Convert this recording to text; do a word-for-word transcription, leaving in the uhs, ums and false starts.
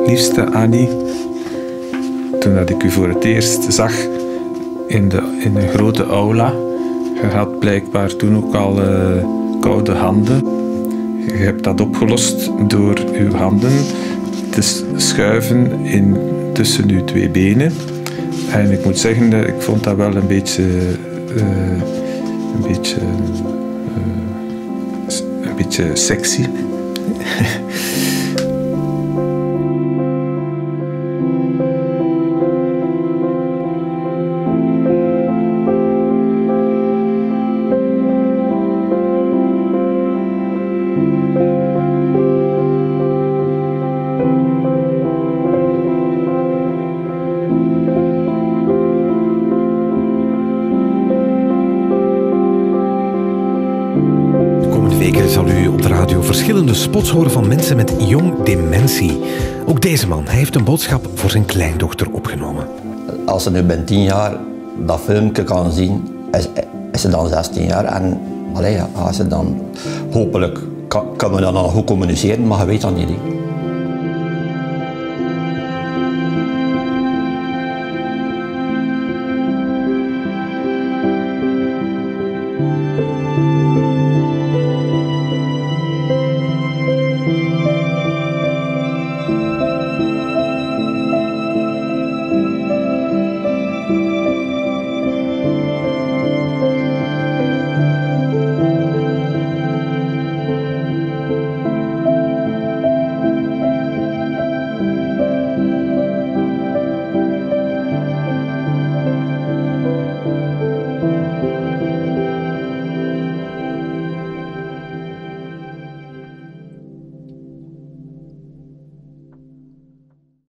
liefste Annie, toen dat ik u voor het eerst zag in, de, in een grote aula, je had blijkbaar toen ook al uh, koude handen. Je hebt dat opgelost door uw handen te schuiven in, tussen uw twee benen. En ik moet zeggen, ik vond dat wel een beetje, uh, een beetje, uh, een beetje sexy. Zal u op de radio verschillende spots horen van mensen met jong dementie. Ook deze man, hij heeft een boodschap voor zijn kleindochter opgenomen. Als ze nu binnen tien jaar dat filmpje kan zien, is, is ze dan zestien jaar. En allee, als ze dan, hopelijk kan, kan we dan nog goed communiceren, maar je weet dat niet. He.